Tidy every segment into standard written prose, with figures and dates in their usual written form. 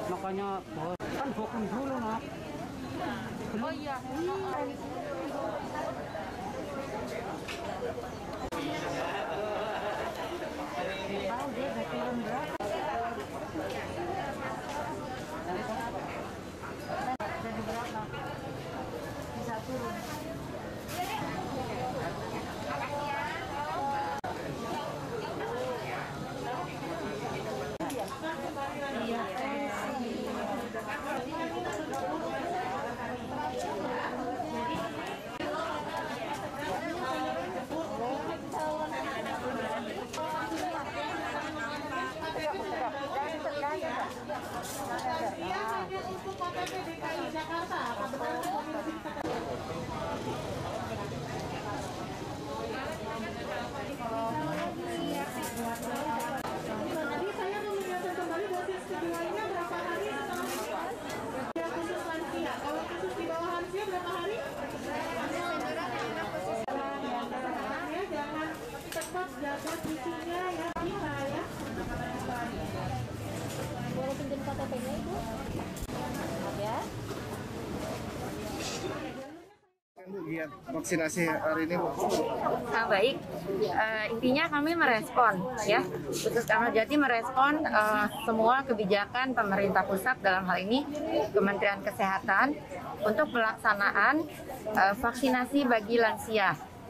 Makanya kan vakum dulu nak. Oh iya. Tahu dia udah turun berapa? Jadi berapa? Bisa turun. Untuk KTP DKI Jakarta, apa benar Jadi saya mengingatkan kembali dosis keduanya berapa hari setelah vaksin? Ya, khusus lansia. Kalau khusus di bawah lansia berapa hari? Ya, jangan tetap jaga susunya ya, bisa ya. Boleh pinjam KTP-nya Ibu? Ya. Bu, giat vaksinasi hari ini, Bu. Baik, intinya kami merespon ya, khusus Kramat Jati merespon semua kebijakan pemerintah pusat dalam hal ini Kementerian Kesehatan untuk pelaksanaan vaksinasi bagi lansia.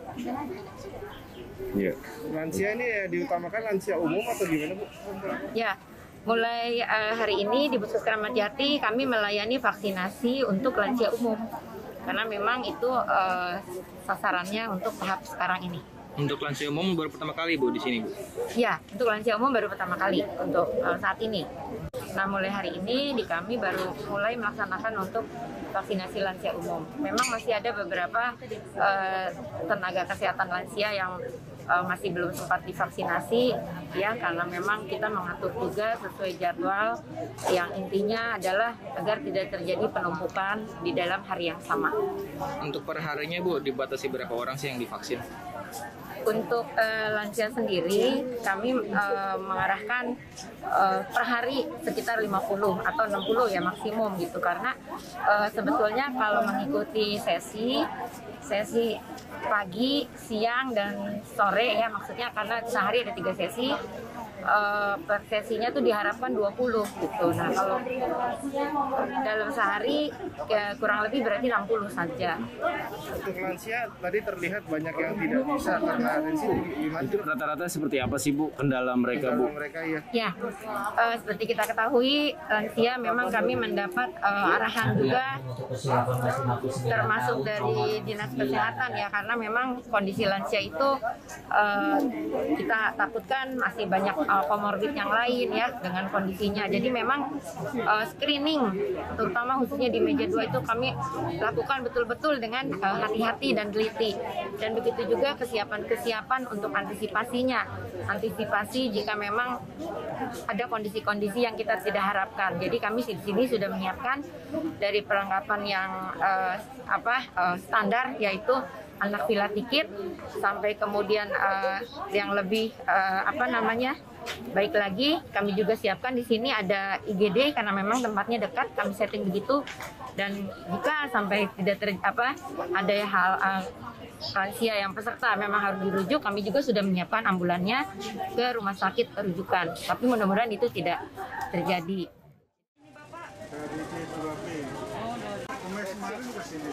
Iya. Lansia ini ya diutamakan lansia umum atau gimana, Bu? Ya, mulai hari ini di Puskesmas Kramat Jati kami melayani vaksinasi untuk lansia umum. Karena memang itu sasarannya untuk tahap sekarang ini. Untuk lansia umum baru pertama kali Bu di sini Bu? Ya, untuk lansia umum baru pertama kali untuk saat ini. Nah, mulai hari ini di kami baru mulai melaksanakan untuk vaksinasi lansia umum. Memang masih ada beberapa tenaga kesehatan lansia yang masih belum sempat divaksinasi ya, karena memang kita mengatur juga sesuai jadwal yang intinya adalah agar tidak terjadi penumpukan di dalam hari yang sama. Untuk per harinya Bu dibatasi berapa orang sih yang divaksin? Untuk lansia sendiri kami mengarahkan per hari sekitar 50 atau 60 ya maksimum gitu, karena sebetulnya kalau mengikuti sesi pagi, siang, dan sore ya, maksudnya karena sehari ada 3 sesi, per sesinya tuh diharapkan 20 gitu. Nah, kalau dalam sehari ya, kurang lebih berarti 60 saja. Untuk lansia tadi terlihat banyak yang tidak bisa karena tensi gimana? Itu rata-rata seperti apa sih Bu kendala mereka Bu? Mereka ya. Ya, seperti kita ketahui lansia memang kami mendapat arahan juga termasuk dari Dinas Kesehatan ya, karena memang kondisi lansia itu kita takutkan masih banyak komorbid yang lain ya dengan kondisinya. Jadi memang screening terutama khususnya di meja 2 itu kami lakukan betul-betul dengan hati-hati dan teliti. Dan begitu juga kesiapan untuk antisipasinya. Antisipasi jika memang ada kondisi-kondisi yang kita tidak harapkan. Jadi kami di sini sudah menyiapkan dari perlengkapan yang standar, yaitu anak vila tikit sampai kemudian yang lebih baik lagi, kami juga siapkan di sini ada IGD karena memang tempatnya dekat, kami setting begitu. Dan jika sampai tidak ada hal lansia yang peserta memang harus dirujuk, kami juga sudah menyiapkan ambulannya ke rumah sakit rujukan. Tapi mudah-mudahan itu tidak terjadi. Dari C2P. Kemarin kemarin ke sini.